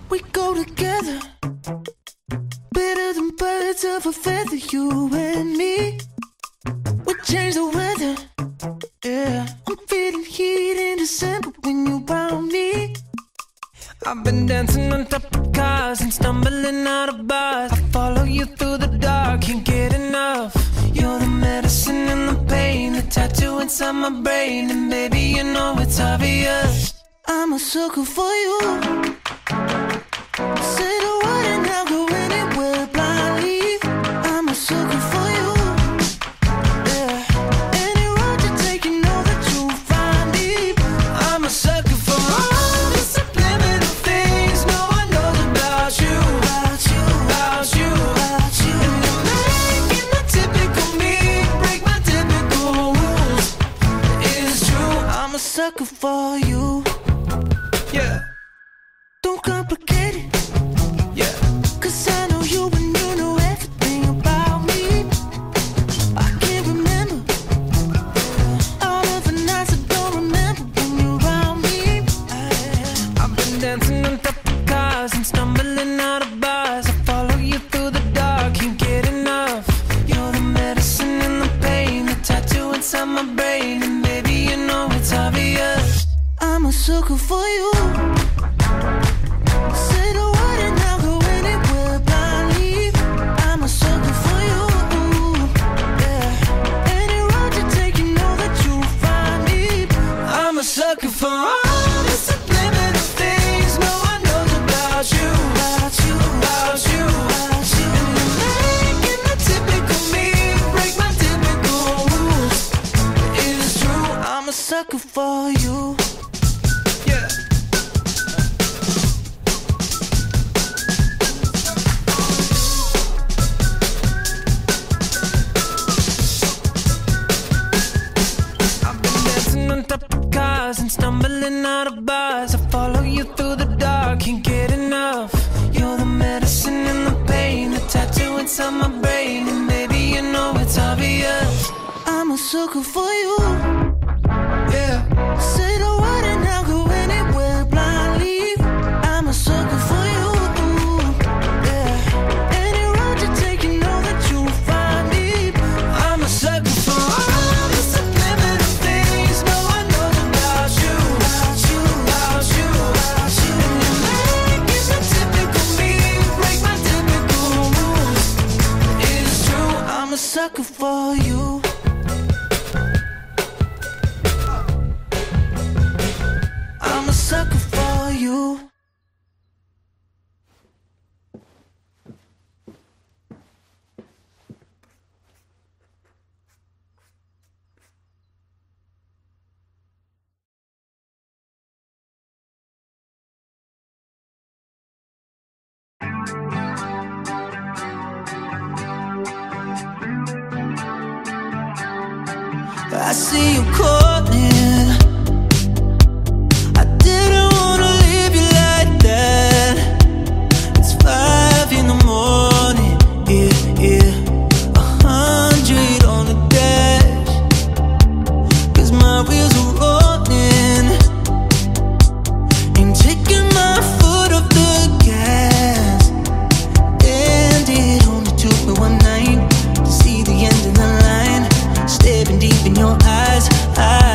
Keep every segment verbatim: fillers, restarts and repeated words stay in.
We go together, better than birds of a feather, you and me. We change the weather, yeah. I'm feeling heat in December when you found me. I've been dancing on top of cars and stumbling out of bars. I follow you through the dark, can't get enough. You're the medicine and the pain, the tattoo inside my brain. And baby, you know it's obvious, I'm a sucker for you. Say the word and I'll go anywhere blindly. I'm a sucker for you, yeah. Any road you take, you know that you'll find me. I'm a sucker for all the subliminal things no one knows about you, about you, about you, about you. And you're making the typical me break my typical rules. It's true, I'm a sucker for you, yeah. Don't complicate it, yeah. Cause I know you and you know everything about me. I can't remember all of the nights I don't remember when you're around me. I've been dancing on top of cars and stumbling out of bars. I follow you through the dark, can't get enough. You're the medicine and the pain, the tattoo inside my brain. And baby, you know it's obvious, I'm a sucker for you. Say the word and I'll go anywhere blindly. I'm a sucker for you, yeah. Any road you take, you know that you'll find me. I'm a sucker for all the subliminal things no one knows about you, about you, about you, about you. And you're making the typical me break my typical rules. It's true, I'm a sucker for you, yeah. On top of cars and stumbling out of bars. I follow you through the dark, can't get enough. You're the medicine and the pain, the tattoo inside my brain. And baby, you know it's obvious, I'm a sucker for you, yeah. Say the word and I'll go anywhere blindly. I'm a sucker for you, yeah. Any road you take, you know that you'll find me. I'm a sucker for all the subliminal things no one knows about you, about you, about you, about you. And you're making the typical me break my typical rules. It's true, I'm a sucker for you. I'm a sucker for you. I see you calling. I didn't wanna leave you like that. It's five in the morning, yeah, yeah. A hundred on the dash, cause my wheels are rolling. Ain't taking my foot off the gas. And it only took me one night to see the end of the line. Staring deep in your eyes, I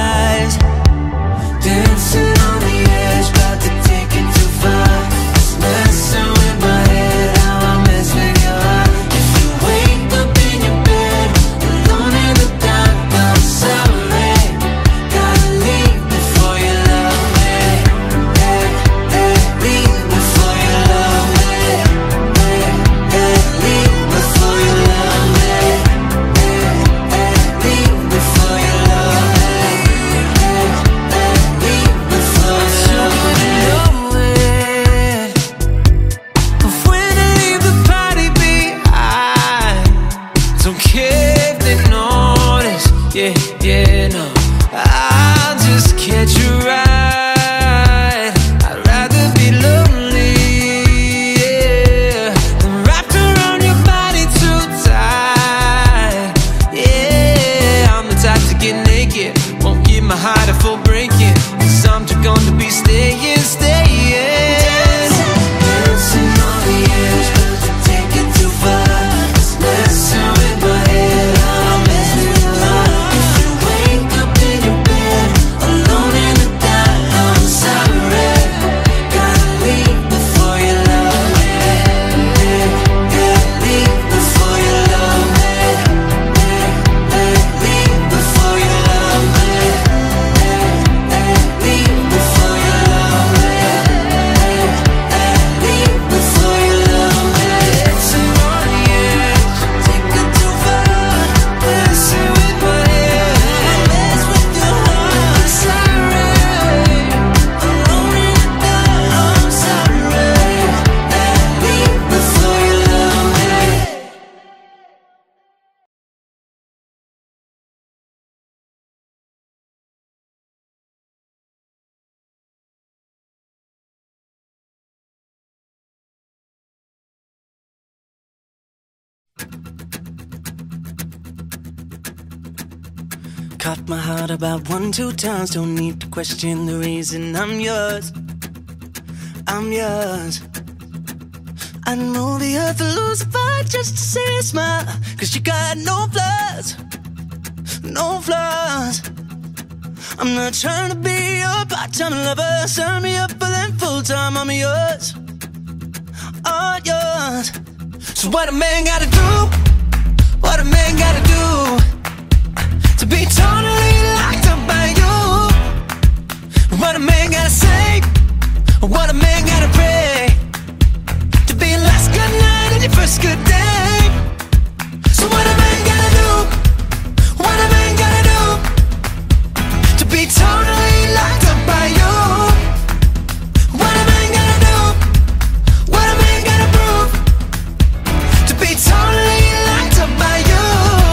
Caught my heart about one, two times. Don't need to question the reason I'm yours. I'm yours. I'd move the earth to lose a fight just to see you smile. Cause you got no flaws, no flaws. I'm not trying to be your part-time lover. Sign me up for them full-time. I'm yours, all yours. So what a man gotta do, what a man gotta do to be totally locked up by you? What a man gotta say, what a man gotta pray to be your last good night and your first good day. So what a man gotta do, what a man gotta do to be totally locked up by you? What a man gotta do, what a man gotta prove to be totally locked up by you?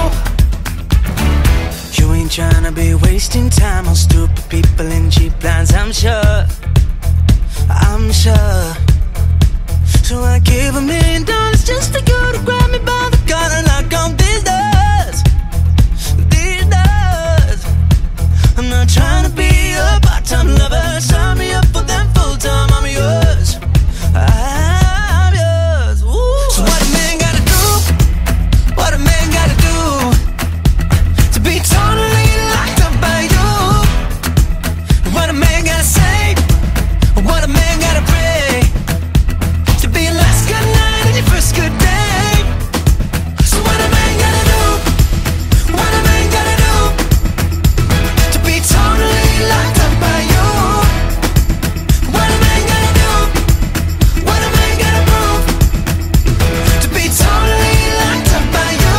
You ain't tryna be wasting time on stupid people in cheap lines, I'm sure, I'm sure. So I give a million dollars just for you to grab me by the collar and knock on these doors, these doors. I'm not trying to be a part-time lover. Sign me up for them full-time. I'm yours, I'm yours. Ooh. So what a man gotta do, what a man gotta do to be totally locked up by you? What a man gotta say, what a man gotta pray to be your last good night and your first good day? So what a man gotta do, what a man gotta do to be totally locked up by you? What a man gotta do, what a man gotta prove to be totally locked up by you?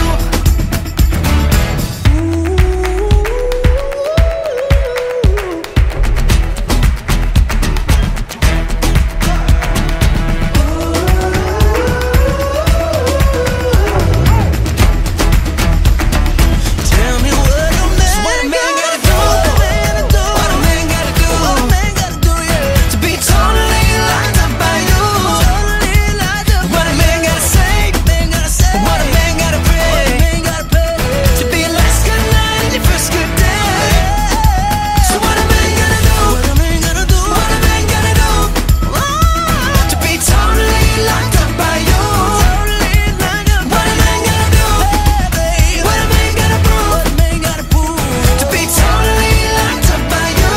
Tell me what a man, so what a man gotta do, what a man gotta do, what a man gotta do, yeah, to be totally locked up by you. What a man gotta say, what a man gotta pray to be your last good night and your first good day. So what a man gotta do, what a man gotta do, what a man gotta do to be totally locked up by you? What a man gotta do, what a man gotta prove to be totally locked up by you?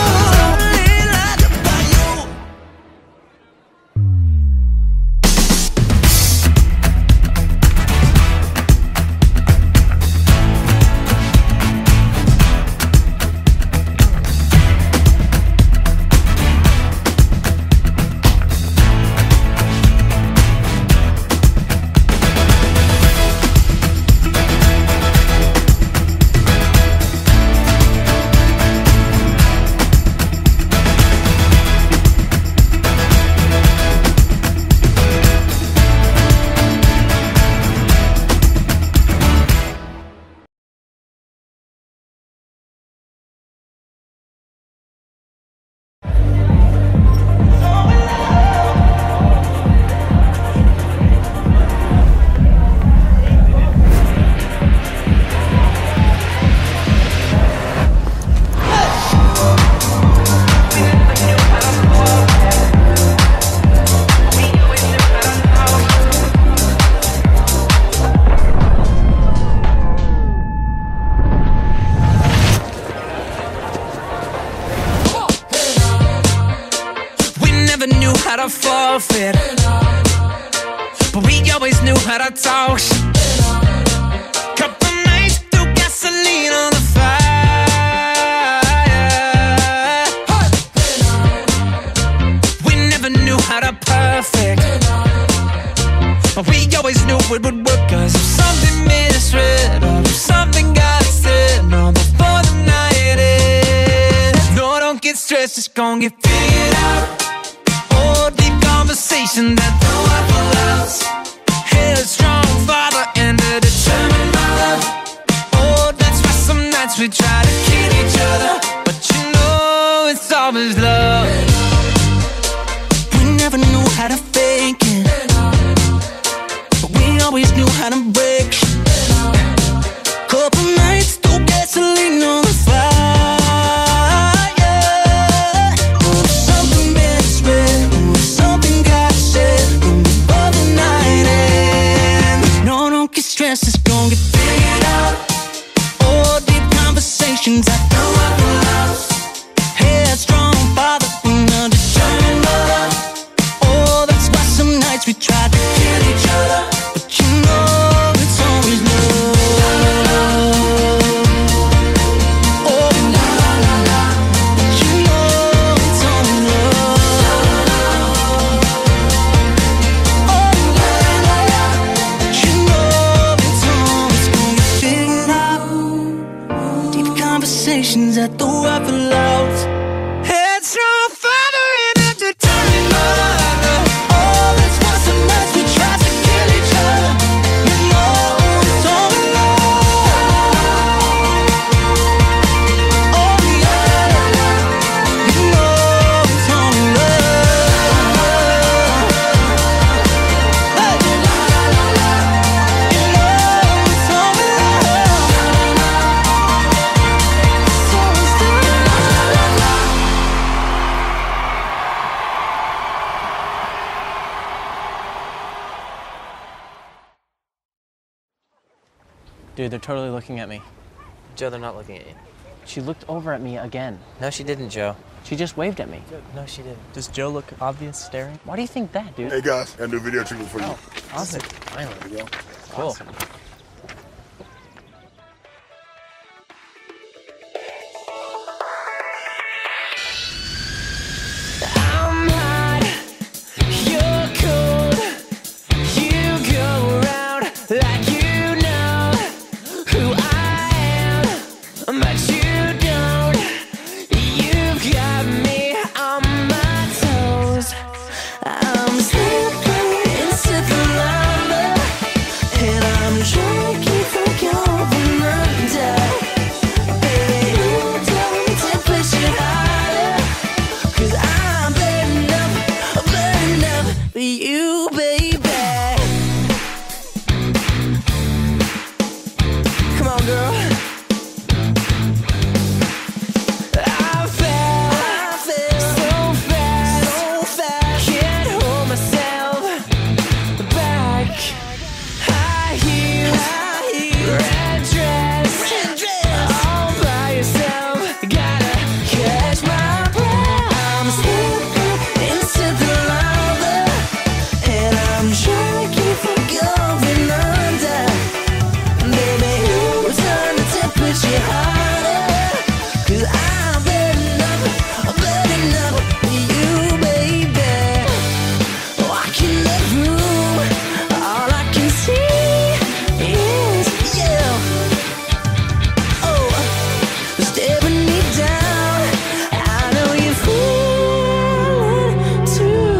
We never knew how to forfeit, but we always knew how to talk shit. Couple nights threw gasoline on the fire. We never knew how to perfect, but we always knew it would work. Cause if something made us red, or if something got said, no, before the night ends, no, don't get stressed, it's gon' get figured out. Oh, deep conversation that no one will else. Headstrong father and a determined mother. Oh, that's why some nights we try to kill each other, but you know it's always love. We never knew how to fake it, but we always knew how to break shit. Couple nights, threw gasoline on the Dude, they're totally looking at me. Joe, they're not looking at you. She looked over at me again. No, she didn't, Joe. She just waved at me. No, she didn't. Does Joe look obvious staring? Why do you think that, dude? Hey guys, got a new video treatment for you. Oh, awesome. Finally. There you go. Cool. Awesome. I'm hot, you're cold. You go around like you know who I am, but you don't. You've got me on my toes. I'm slipping into the lava, and I'm trying to keep from going under. Baby, you don't to push it harder, 'cause I'm burning up, burning up for you, baby. Come on, girl. I fell, I fell so fast, so fast. Can't hold myself back. High heels, high heels. Red dress, red dress. All by yourself. Gotta catch my breath. I'm slipping into the lava, and I'm trying to keep from going under. Baby, who's on the temperature harder? 'Cause I'm burning up, burning up for you, baby. Walking the room, all I can see is you. Oh, staring me down. I know you're feeling too.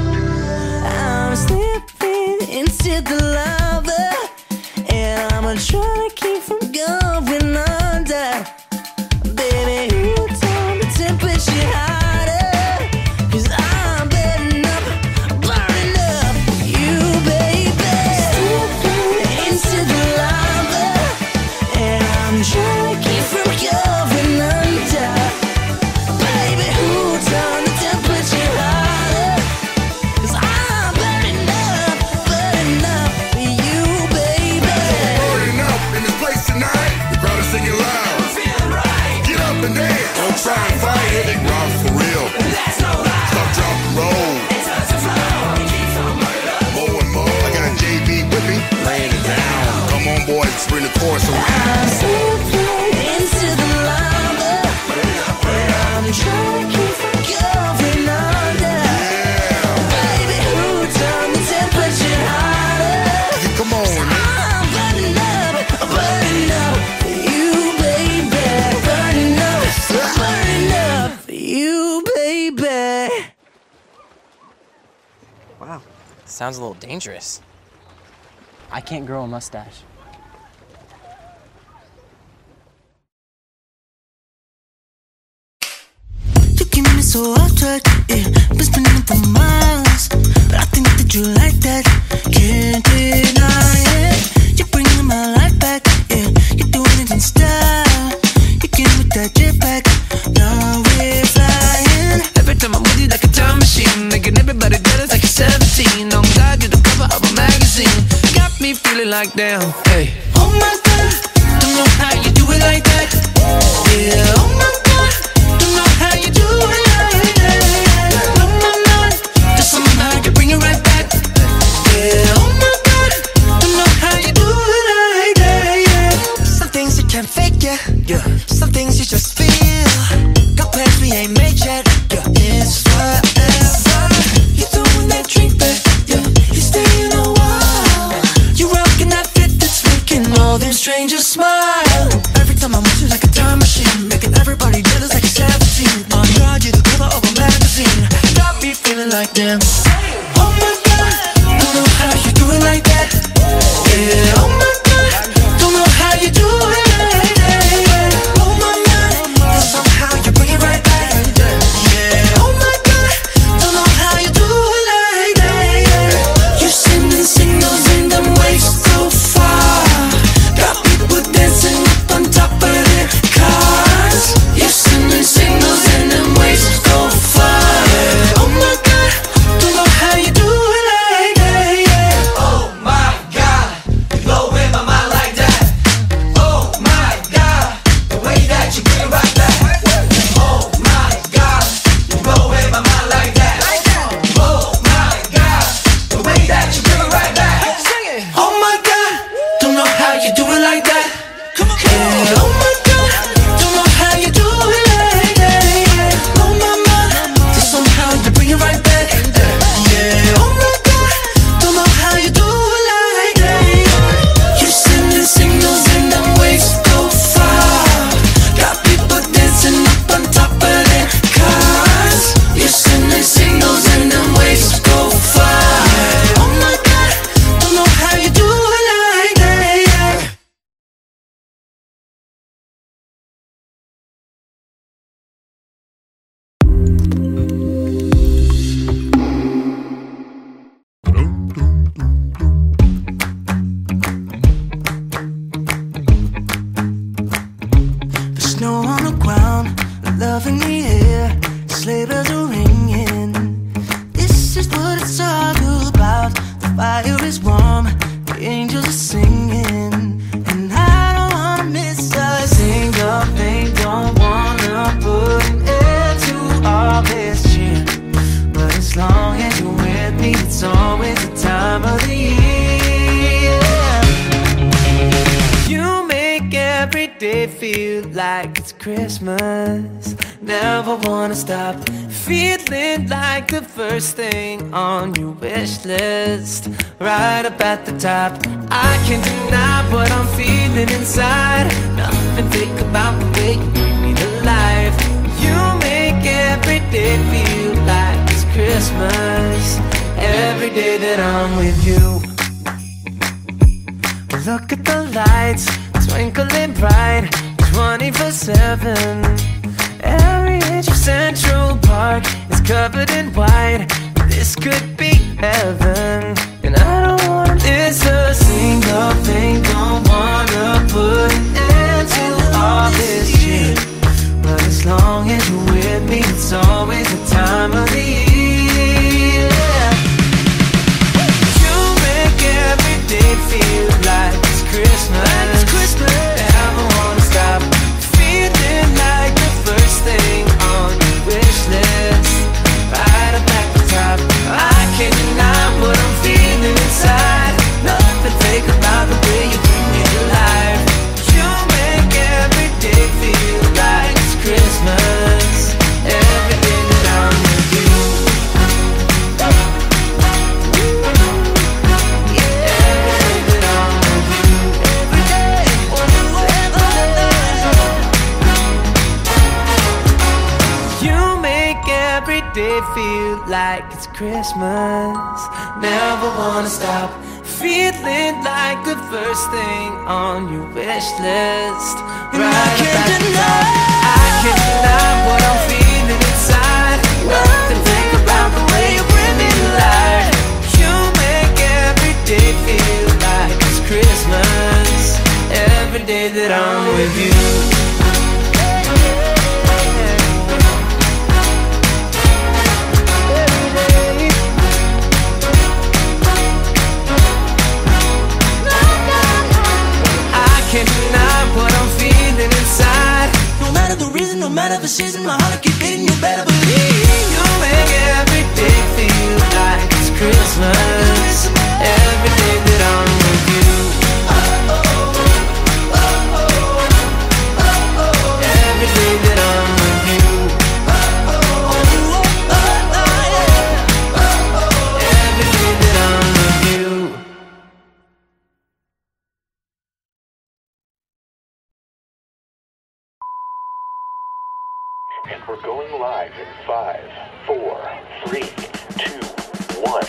I'm slipping into the lava, and I'm trying to keep from going under. Baby, you turn the temperature harder, 'cause I'm burning up, burning up you, baby. Slipping into the lava, and I'm trying to keep from going under. Baby, who turned the temperature harder? 'Cause I'm burning up, burning up for you, baby. Burning up in this place tonight. The crowd is singing loud. Feeling right, Get up and dance. Don't try and fight it. They rock for real. that's no lie. Stop, drop, and roll. It starts to flow, it keeps on burning up. More and more. I got J B with me. Laying it down. Come on, boys. Bring the chorus around. I'm slipping into the lava, and I'm trying to keep from going under. Yeah. Baby, who turned the temperature harder? Come on. I'm burning up, burning up for you, baby. Burning up, burning up for you, baby. Wow. Sounds a little dangerous. I can't grow a mustache. You keep me so off track, yeah. Been spinning up for miles, but I think that you like that. Can't deny it. You're bringing my life back, yeah. You're doing it in style. You came with that jetpack. Now we're flying. Every time I'm with you, like a time machine, making everybody jealous like you're seventeen. I'm glad you're the cover of a magazine. Got me feeling like damn. Hey. Oh my God, don't know how you do it like that. Yeah. Oh my God, don't know how you do it like that. Oh my God, just somehow you bring it right back. Yeah. Oh my God, don't know how you do it like that. Yeah. Some things you can't fake, yeah. Yeah. Some things you just feel. Got plans we ain't made yet. Yeah. It's forever. You throwing that drink back. Yeah. You staying a while. You rocking that fit that's making all them strangers smile. Every time I'm with you like a time machine, making everybody jealous like a seventeen. On God, you're the cover of a magazine. Got me feeling like damn. Oh my God, don't know how you do it like that. Yeah. Oh my God, don't know how you do it like that. Yeah. Oh my God, somehow you bring it right back. Yeah. Oh my God, don't know how you do it like that. Yeah. You sending signals in them waves so far. Got people dancing up on top of their cars. You sending signals in them waves so far. Oh my God, don't know like it's Christmas. Never wanna stop feeling like the first thing on your wish list, right up at the top. I can't deny what I'm feeling inside. Nothing fake about the way you bring me to life. You make every day feel like it's Christmas. Every day that I'm with you. Look at the lights twinkling bright twenty-four seven. Every inch of Central Park is covered in white. This could be heaven. And I don't wanna miss a single thing. Don't wanna put an end to all this shit. But as long as you're with me, it's always the time of the year. You make every day feel like it's Christmas. Like it's Christmas. Never wanna stop feeling like the first thing on your wish list, right up at the top. I can't deny what I'm feeling inside. Nothing fake about the way you bring me to life. You make every day feel like it's Christmas. Every day that I'm with you. Every day feel like it's Christmas. Never wanna stop feeling like the first thing on your wish list, right up at the top. I can't deny what I'm feeling inside. Nothing fake about the way you bring me to life. You make every day feel like it's Christmas. Every day that I'm with you. Can't deny what I'm feeling inside. No matter the reason, no matter the season, my heart keep beating, you better believe. You make every day feel like it's Christmas. Every day that I'm with you. Every day that I'm with you. Every day that I'm with you. And we're going live in five, four, three, two, one.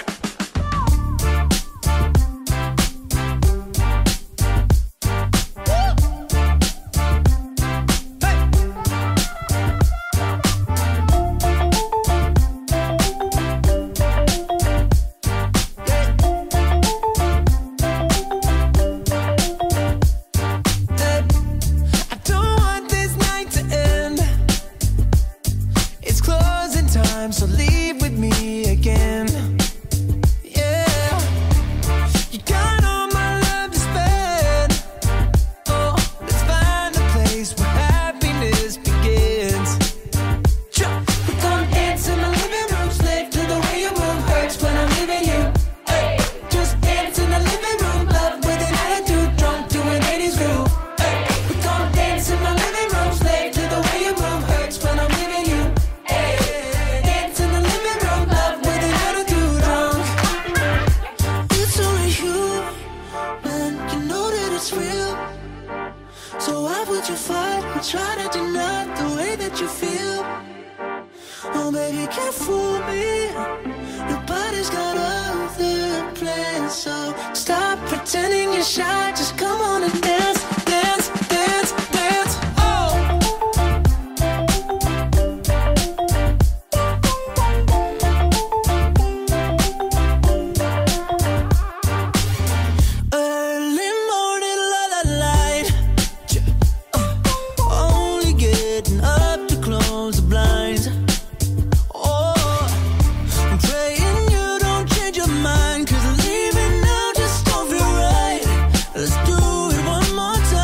I don't want this night to end. It's closing time, so leave with me again. Yeah, you got all my love to spend. Oh, let's find a place where happiness begins. We're gonna dance in my living room, slave to the way you move. Hurts when I'm leaving you. Hey, just dance in the living room, love with an attitude, drunk to an eighties groove. Hey, we're gonna dance in my living room, slave to the way you move. Hurts when I'm leaving you. Dance in the living room, love with an attitude, drunk. It's only you, man, you know that it's real. So why would you fight or try to deny the way that you feel? Oh baby, can't fool me. Nobody's got other plans, so stop pretending you're shy. Just come on and dance, dance, dance, dance. Oh. Early morning, la la light. Uh, only getting up to close the blinds. Oh, I'm praying you don't change your mind, 'cause leaving now just don't feel right. Let's do it one more time.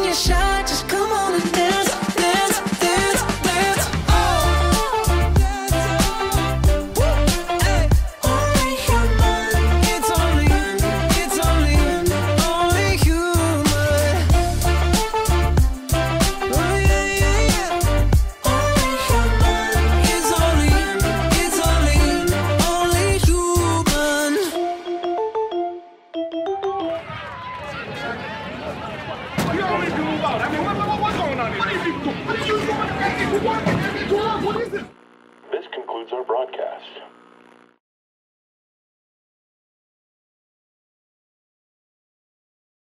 when you're shy, just come on and dance, dance, dance, dance. Oh, hey. Only human. It's only, it's only, only human. Oh yeah, yeah, yeah. Only human. It's only, it's only, only human. You always do about it. I mean, what, what, what's going on here? What are you doing? What are you doing? What is it? This concludes our broadcast.